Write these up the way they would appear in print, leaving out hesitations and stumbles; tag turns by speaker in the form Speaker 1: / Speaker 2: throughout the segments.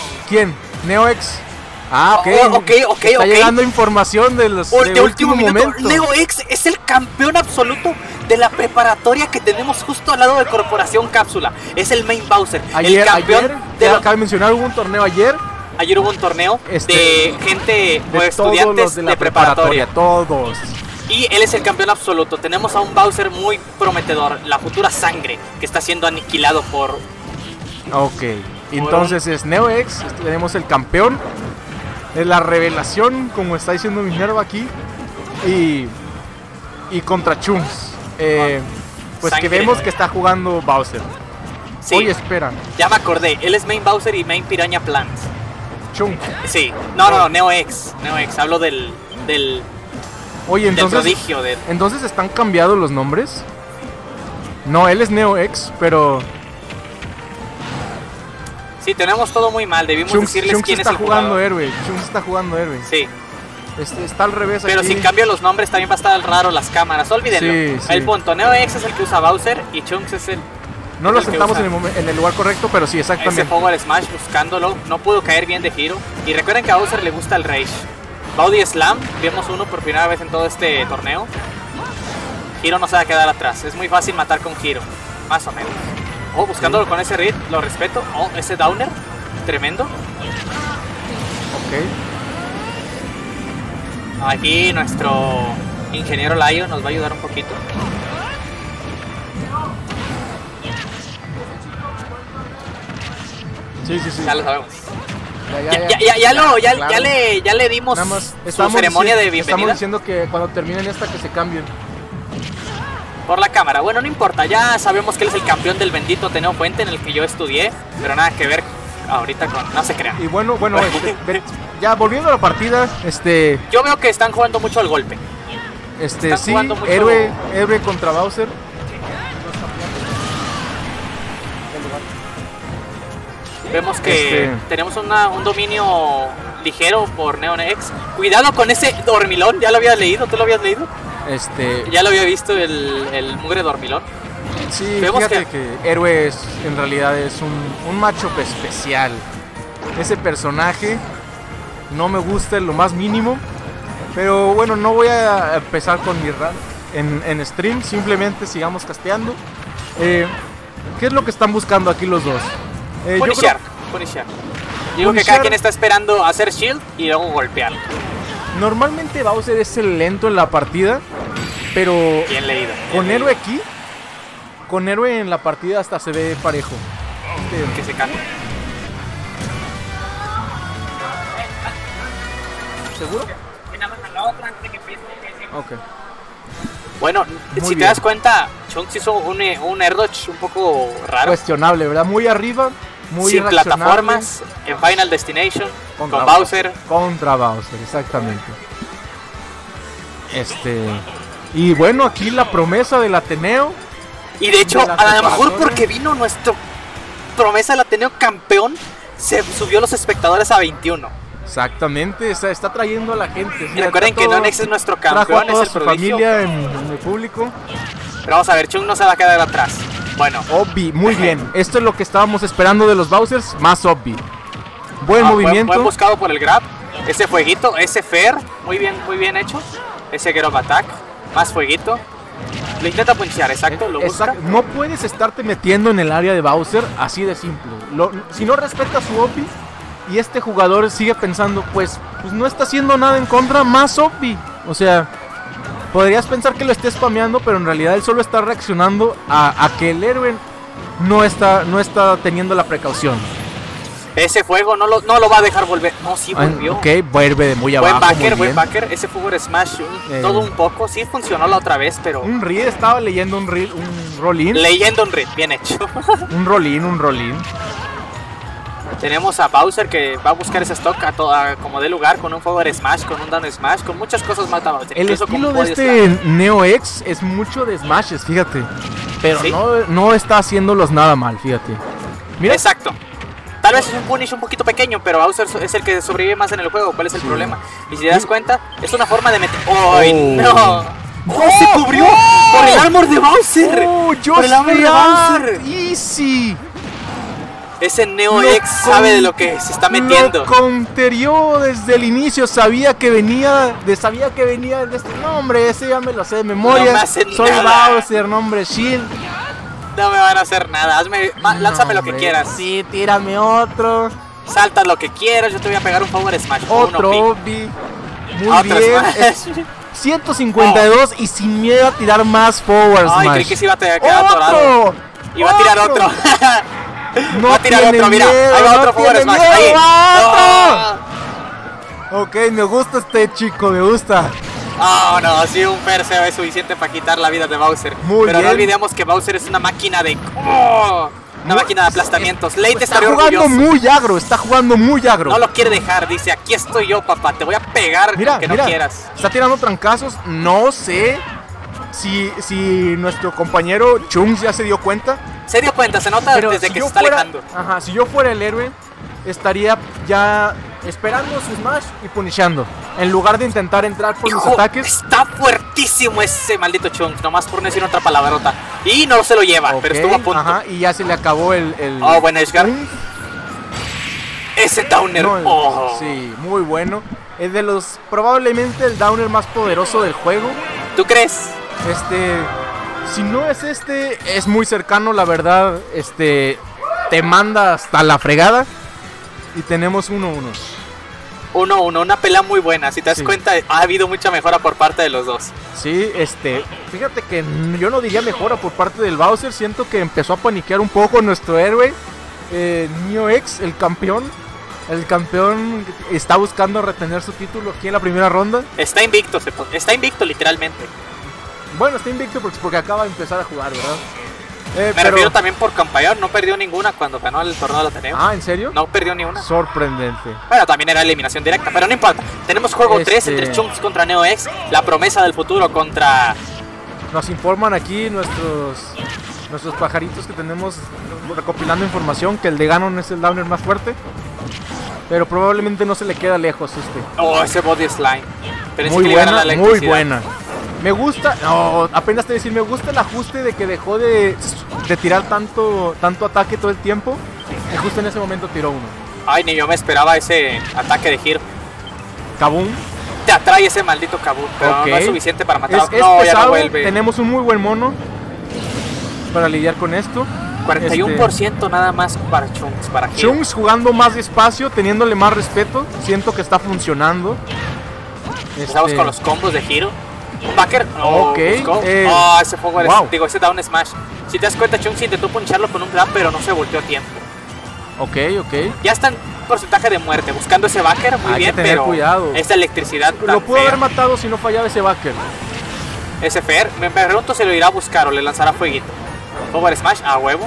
Speaker 1: ¿Quién? ¿Neo-X? Ah, ok. Está llegando información de los
Speaker 2: de último momento. Neo-X es el campeón absoluto de la preparatoria que tenemos justo al lado de Corporación Cápsula. Es el main Bowser.
Speaker 1: El campeón acaba de mencionar, hubo un torneo ayer.
Speaker 2: Ayer hubo un torneo de gente o estudiantes de preparatoria.
Speaker 1: Todos.
Speaker 2: Y él es el campeón absoluto. Tenemos a un Bowser muy prometedor, la futura sangre, que está siendo aniquilado por...
Speaker 1: Ok, entonces es Neo-X, tenemos el campeón, la revelación, como está diciendo Minerva aquí, y contra Chunks. Pues sangre. Que vemos que está jugando Bowser.
Speaker 2: Sí.
Speaker 1: Oye, espera.
Speaker 2: Ya me acordé, él es main Bowser y main Piranha Plant.
Speaker 1: Chunks.
Speaker 2: Sí, no, Neo-X, hablo del...
Speaker 1: Oye, entonces,
Speaker 2: del prodigio de...
Speaker 1: entonces ¿están cambiados los nombres? No, él es Neo-X, pero...
Speaker 2: Sí, tenemos todo muy mal, debimos decirles quién es el
Speaker 1: jugador. Chunks está jugando héroe.
Speaker 2: Sí.
Speaker 1: Está al revés
Speaker 2: pero
Speaker 1: aquí.
Speaker 2: Sin cambio los nombres también va a estar raro las cámaras, olvídenlo.
Speaker 1: Sí.
Speaker 2: El punto, Neo-X es el que usa Bowser y Chunks es el...
Speaker 1: No lo sentamos en el lugar correcto, pero sí, exactamente.
Speaker 2: Ese Power Smash buscándolo, no pudo caer bien de giro. Y recuerden que a Bowser le gusta el Rage. Body Slam, vemos uno por primera vez en todo este torneo. Hiro no se va a quedar atrás, es muy fácil matar con Hiro, más o menos. Oh, buscándolo con ese read, lo respeto. Oh, ese downer, tremendo.
Speaker 1: Ok.
Speaker 2: Aquí nuestro ingeniero Laio nos va a ayudar un poquito.
Speaker 1: Sí.
Speaker 2: Ya lo sabemos. Ya le dimos su ceremonia de bienvenida.
Speaker 1: Estamos diciendo que cuando terminen esta que se cambien.
Speaker 2: Por la cámara, bueno, no importa, ya sabemos que él es el campeón del bendito Ateneo Fuente en el que yo estudié, pero nada que ver ahorita con... no se crean.
Speaker 1: Y bueno, ya volviendo a la partida,
Speaker 2: yo veo que están jugando mucho al golpe.
Speaker 1: Sí, héroe contra Bowser.
Speaker 2: Vemos que tenemos un dominio ligero por Neo-X. Cuidado con ese dormilón, ya lo habías leído, ¿tú lo habías leído? Ya lo había visto el mugre dormilón.
Speaker 1: Sí, vemos fíjate que héroe en realidad es un macho especial. Ese personaje no me gusta en lo más mínimo. Pero bueno, no voy a empezar con mi run en stream. Simplemente sigamos casteando. ¿Qué es lo que están buscando aquí los dos?
Speaker 2: Punishar. Digo que cada quien está esperando hacer shield y luego golpear.
Speaker 1: Normalmente Bowser es el lento en la partida, pero
Speaker 2: bien leído.
Speaker 1: Con héroe en la partida hasta se ve parejo.
Speaker 2: Que se cambia.
Speaker 1: ¿Seguro? Ok.
Speaker 2: Bueno, si te das cuenta, Chunks hizo un air dodge un poco raro.
Speaker 1: Cuestionable, ¿verdad? Muy arriba, muy
Speaker 2: sin plataformas, en Final Destination, con Bowser.
Speaker 1: Contra Bowser, exactamente. Y bueno, aquí la promesa del Ateneo.
Speaker 2: Y de hecho, a lo mejor porque vino nuestro promesa del Ateneo campeón, se subió los espectadores a 21.
Speaker 1: Exactamente, está trayendo a la gente.
Speaker 2: Y recuerden que Neo-X es nuestro campeón, es el prodigio.
Speaker 1: Familia en el público.
Speaker 2: Pero vamos a ver, Chunks no se va a quedar atrás. Bueno.
Speaker 1: Obvi, muy bien. Esto es lo que estábamos esperando de los Bowsers, más Obvi. Buen movimiento.
Speaker 2: Buen buscado por el grab. Ese fueguito, ese fair, muy bien hecho. Ese grab attack, más fueguito. Lo intenta punchear, exacto, lo busca.
Speaker 1: No puedes estarte metiendo en el área de Bowser así de simple. Si no respetas su Obvi y este jugador sigue pensando, pues no está haciendo nada en contra, más Obvi. O sea, podrías pensar que lo esté spameando, pero en realidad él solo está reaccionando a que el héroe no está teniendo la precaución.
Speaker 2: Ese fuego no lo va a dejar volver. No, sí volvió.
Speaker 1: Ok, vuelve de muy abajo.
Speaker 2: Buen backer. Ese Forward Smash, todo un poco. Sí funcionó la otra vez, pero...
Speaker 1: Un read, estaba leyendo un roll-in.
Speaker 2: Leyendo un read, bien hecho.
Speaker 1: un roll-in.
Speaker 2: Tenemos a Bowser que va a buscar ese stock como de lugar, con un Forward Smash, con un Down Smash, con muchas cosas más.
Speaker 1: El estilo de este Neo-X es mucho de smashes, fíjate. Pero ¿sí? no está haciéndolos nada mal, fíjate.
Speaker 2: Mira. Exacto. Tal vez es un punish un poquito pequeño, pero Bowser es el que sobrevive más en el juego. ¿Cuál es el problema? Y si te das cuenta, es una forma de meter... ¡Ay, no! ¡Oh, se cubrió! ¡Por el armor de Bowser!
Speaker 1: ¡Oh, por el armor de Bowser! ¡Easy!
Speaker 2: Ese Neo-X sabe de lo que se está metiendo.
Speaker 1: Lo counterió desde el inicio, sabía que venía de este nombre, ese ya me lo sé de memoria.
Speaker 2: No me hacen
Speaker 1: Soy
Speaker 2: nada.
Speaker 1: Bowser, nombre Shield.
Speaker 2: No me van a hacer nada. Lánzame lo que quieras.
Speaker 1: Sí, tírame otro.
Speaker 2: Salta lo que quieras, yo te voy a pegar un Power Smash.
Speaker 1: Otro
Speaker 2: Uno,
Speaker 1: Obby. Muy
Speaker 2: Otro
Speaker 1: bien.
Speaker 2: Smash.
Speaker 1: 152 y sin miedo a tirar más Forward
Speaker 2: Ay,
Speaker 1: Smash.
Speaker 2: creí que se iba a quedar atorado.
Speaker 1: ¡Otro!
Speaker 2: Iba a tirar otro.
Speaker 1: No
Speaker 2: Va a tirar
Speaker 1: tiene
Speaker 2: otro, mira.
Speaker 1: miedo,
Speaker 2: Ahí va
Speaker 1: no
Speaker 2: otro Power
Speaker 1: tiene
Speaker 2: Smash.
Speaker 1: miedo,
Speaker 2: Ahí.
Speaker 1: ¡otro! Ok, me gusta este chico, me gusta.
Speaker 2: No, sí, un Perseo es suficiente para quitar la vida de Bowser.
Speaker 1: Muy
Speaker 2: Pero
Speaker 1: bien.
Speaker 2: no olvidemos que Bowser es una máquina de... una máquina de aplastamientos. Late
Speaker 1: Está
Speaker 2: estaría
Speaker 1: jugando
Speaker 2: orgulloso.
Speaker 1: muy agro, está jugando muy agro.
Speaker 2: No lo quiere dejar, dice, aquí estoy yo, papá, te voy a pegar
Speaker 1: Mira,
Speaker 2: aunque
Speaker 1: mira,
Speaker 2: no quieras.
Speaker 1: está tirando trancazos. No sé si nuestro compañero Chunks ya se dio cuenta.
Speaker 2: Se dio cuenta, se nota
Speaker 1: Pero
Speaker 2: desde
Speaker 1: si
Speaker 2: que
Speaker 1: yo
Speaker 2: se está
Speaker 1: fuera,
Speaker 2: alejando.
Speaker 1: ajá, si yo fuera el héroe, estaría ya esperando su smash y punishando. En lugar de intentar entrar por mis
Speaker 2: Hijo,
Speaker 1: ataques.
Speaker 2: está fuertísimo ese maldito Chunks, nomás por no decir otra palabrota. Y no se lo lleva, pero
Speaker 1: Ok,
Speaker 2: estuvo a punto.
Speaker 1: Ajá, y ya se le acabó el
Speaker 2: Buen Edgeguard. Ese Downer.
Speaker 1: No, sí, muy bueno. Es de los, probablemente el downer más poderoso del juego.
Speaker 2: ¿Tú crees?
Speaker 1: Si no es es muy cercano, la verdad. Te manda hasta la fregada. Y tenemos 1-1.
Speaker 2: 1-1, una pelea muy buena. Si te das
Speaker 1: Sí.
Speaker 2: cuenta, ha habido mucha mejora por parte de los dos.
Speaker 1: Sí, fíjate que yo no diría mejora por parte del Bowser. Siento que empezó a paniquear un poco nuestro héroe. Neo-X, el campeón. El campeón está buscando retener su título aquí en la primera ronda.
Speaker 2: Está invicto, está invicto literalmente.
Speaker 1: Bueno, está invicto porque acaba de empezar a jugar, ¿verdad?
Speaker 2: Me refiero también por campaña, no perdió ninguna cuando ganó el torneo de Ateneo.
Speaker 1: Ah, ¿en serio?
Speaker 2: No perdió ni una.
Speaker 1: Sorprendente.
Speaker 2: Bueno, también era eliminación directa, pero no importa. Tenemos juego 3 entre Chunks contra Neo-X, la promesa del futuro contra...
Speaker 1: Nos informan aquí nuestros pajaritos que tenemos recopilando información que el de Ganon es el downer más fuerte. Pero probablemente no se le queda lejos
Speaker 2: ese Body Slime. Pero
Speaker 1: Muy
Speaker 2: que le gana
Speaker 1: buena,
Speaker 2: la
Speaker 1: muy
Speaker 2: electricidad.
Speaker 1: buena. Me gusta, apenas te voy a decir, me gusta el ajuste de que dejó de tirar tanto ataque todo el tiempo. Y justo en ese momento tiró uno.
Speaker 2: Ay, ni yo me esperaba ese ataque de giro.
Speaker 1: Kaboom.
Speaker 2: Te atrae ese maldito Kaboom, pero
Speaker 1: Ok.
Speaker 2: no es suficiente para matar.
Speaker 1: Es
Speaker 2: No, ya
Speaker 1: pesado,
Speaker 2: no vuelve.
Speaker 1: tenemos un muy buen mono para lidiar con esto.
Speaker 2: 41% nada más para Chunks, para Hero.
Speaker 1: Chunks jugando más despacio, teniéndole más respeto. Siento que está funcionando.
Speaker 2: Empezamos con los combos de Hero. Un backer.
Speaker 1: Ok,
Speaker 2: Ese Power
Speaker 1: wow.
Speaker 2: ese Down Smash. Si te das cuenta, Chunks intentó puncharlo con un grab, pero no se volteó a tiempo.
Speaker 1: Ok.
Speaker 2: Ya está en porcentaje de muerte, buscando ese backer, muy
Speaker 1: Hay
Speaker 2: bien,
Speaker 1: que tener
Speaker 2: pero
Speaker 1: cuidado.
Speaker 2: esa electricidad tan
Speaker 1: Lo pudo
Speaker 2: fea.
Speaker 1: haber matado si no fallaba ese backer.
Speaker 2: Ese Fer, me pregunto si lo irá a buscar o le lanzará fueguito. Power Smash, a huevo.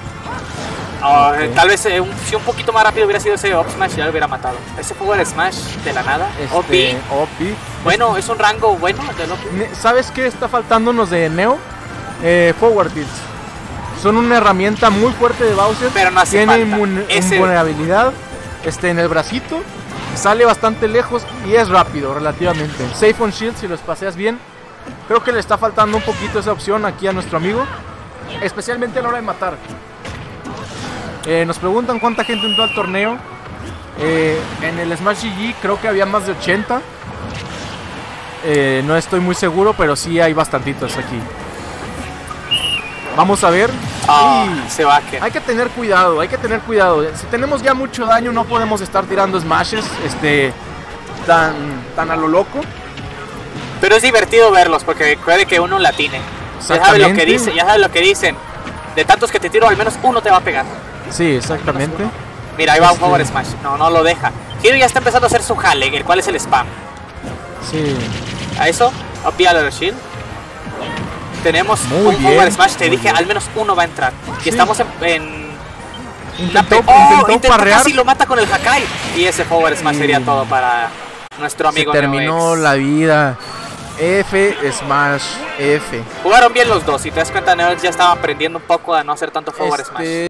Speaker 2: Tal vez si un poquito más rápido hubiera sido ese Up Smash, ya lo hubiera matado. Ese Power Smash de la nada. OP. Bueno, es un rango bueno de OP.
Speaker 1: ¿Sabes qué está faltándonos de Neo? Forward Tilts. Son una herramienta muy fuerte de Bowser.
Speaker 2: Pero no hace
Speaker 1: Tiene
Speaker 2: falta.
Speaker 1: vulnerabilidad en el bracito. Sale bastante lejos y es rápido relativamente. Safe on Shield si lo espacias bien. Creo que le está faltando un poquito esa opción aquí a nuestro amigo. Especialmente a la hora de matar. Nos preguntan cuánta gente entró al torneo. En el Smash GG creo que había más de 80. No estoy muy seguro, pero sí hay bastantitos aquí. Vamos a ver.
Speaker 2: Se va a quedar.
Speaker 1: Hay que tener cuidado, Si tenemos ya mucho daño, no podemos estar tirando smashes tan a lo loco.
Speaker 2: Pero es divertido verlos porque puede que uno latine. Ya sabe lo que dice, ya sabe lo que dicen. De tantos que te tiro, al menos uno te va a pegar.
Speaker 1: Sí, exactamente.
Speaker 2: Mira, ahí va un Power Smash. No lo deja. Hiro ya está empezando a hacer su jale, el cual es el spam.
Speaker 1: Sí.
Speaker 2: A eso, OP a Shield. Tenemos
Speaker 1: Muy
Speaker 2: un
Speaker 1: bien,
Speaker 2: Power Smash, te
Speaker 1: muy
Speaker 2: dije,
Speaker 1: bien.
Speaker 2: al menos uno va a entrar. Y
Speaker 1: Sí.
Speaker 2: estamos en
Speaker 1: Intentó parrear.
Speaker 2: casi lo mata con el Hakai. Y ese Power Smash sería todo para nuestro amigo
Speaker 1: Se terminó
Speaker 2: Neo-X.
Speaker 1: la vida. F, Smash, F.
Speaker 2: Jugaron bien los dos. Si te das cuenta, Neo-X ya estaba aprendiendo un poco a no hacer tanto Power Smash.